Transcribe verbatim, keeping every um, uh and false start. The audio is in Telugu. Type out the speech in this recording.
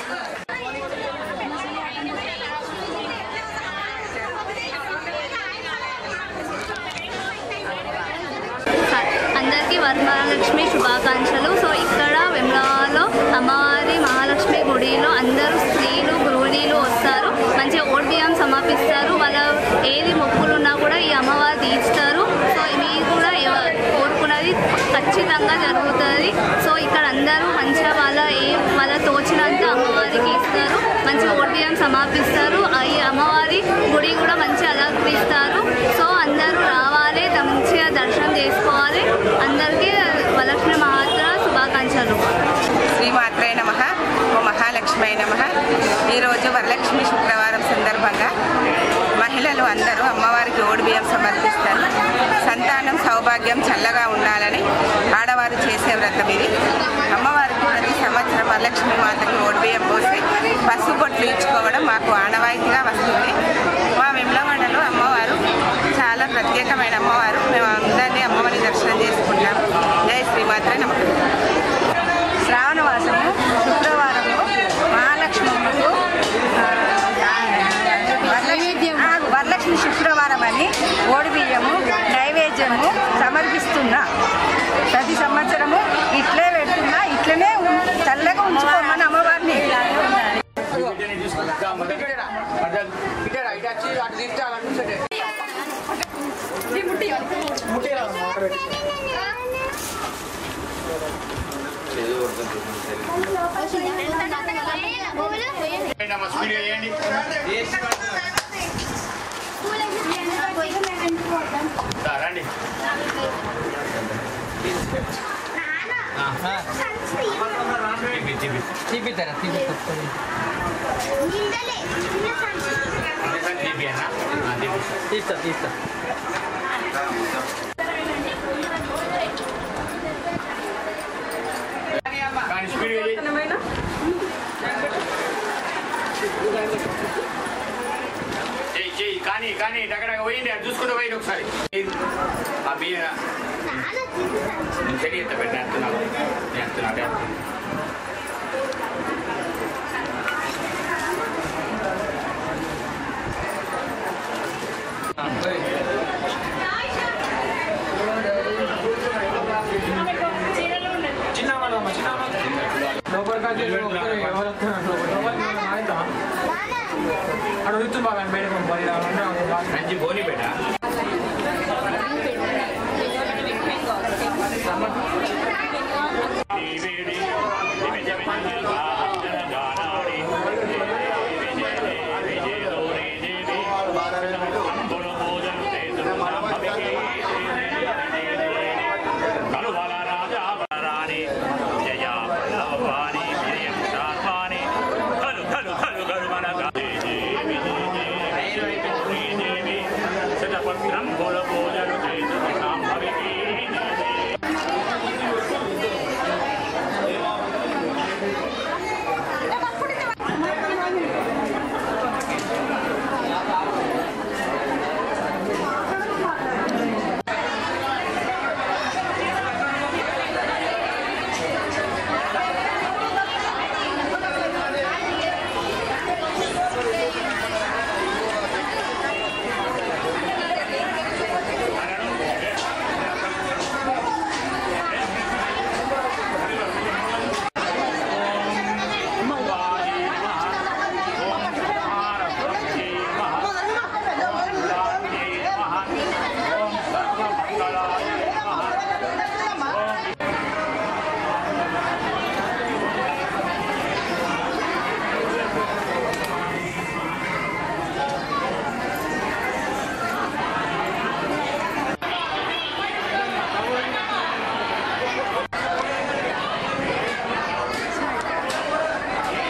అందరికీ వరమహాలక్ష్మి శుభాకాంక్షలు. సో ఇక్కడ వెమ్లవాడలో అమ్మవారి మహాలక్ష్మి గుడిలో అందరూ స్త్రీలు గృహిణీలు వస్తారు, మంచిగా ఓట్ బియ్యం సమర్పిస్తారు. వాళ్ళ ఏది మొక్కులు ఉన్నా కూడా ఈ అమ్మవారు తీర్చుతారు. సో మీరు కూడా కోరుకున్నది ఖచ్చితంగా జరుగుతుంది. సో ఇక్కడ అందరూ మంచిగా వాళ్ళ ఏ వాళ్ళ తోచినంత అమ్మవారికి ఇస్తారు, మంచిగా ఓట్ బియ్యం సమర్పిస్తారు. ఈ అమ్మవారి గుడి కూడా మంచిగా అలంకరిస్తారు. సో అందరూ రావాలి, మంచిగా దర్శనం చేసుకోవాలి. అందరికీ వరలక్ష్మి మహాత్ర శుభాకాంక్షలు. శ్రీమాత్రే నమః, ఓ మహాలక్ష్మి నమః. ఈరోజు వరలక్ష్మి శుక్రవారం సందర్భంగా మహిళలు అందరూ అమ్మవారికి ఓడి బియ్యం సమర్పిస్తారు. సంతానం సౌభాగ్యం చల్లగా ఉండాలని ఆడవారు చేసే వ్రతం ఇది. అమ్మవారికి ప్రతి సంవత్సరం వరలక్ష్మి మాతకి ఓడి బియ్యం పోసి పసుపు బొట్లు ఇచ్చుకోవడం మాకు ఆనవాయితీగా వస్తుంది. మా వెమ్లవాడలో అమ్మవారు చాలా ప్రత్యేకమైన అమ్మవారు. మేము అందరినీ అమ్మవారిని దర్శనం చేసుకుంటాము. జై శ్రీమాత్రే నమః. శ్రావణ మాసము శుక్రవారము మహాలక్ష్మమ్మకు వరలక్ష్మి శుక్రవారం అని ఓడి బియ్యము నైవేద్యము సమర్పిస్తున్నా. ప్రతి సంవత్సరము ఇట్లే పెడుతున్నా, ఇట్లనే చల్లగా ఉంచుకోమని అమ్మవారిని. రండి తీపిస్తారా తీస్తా తీస్తా కానీ కానీ దగ్గర పోయింది, అది చూసుకుంటూ పోయింది ఒకసారి. ఆ బియ్య సరి ఎత్త పెట్టిన ఎత్తున్నావు ఎత్తున్నాడే అడుగుతూ బాగా మేడం మంచి బోని పెట్టా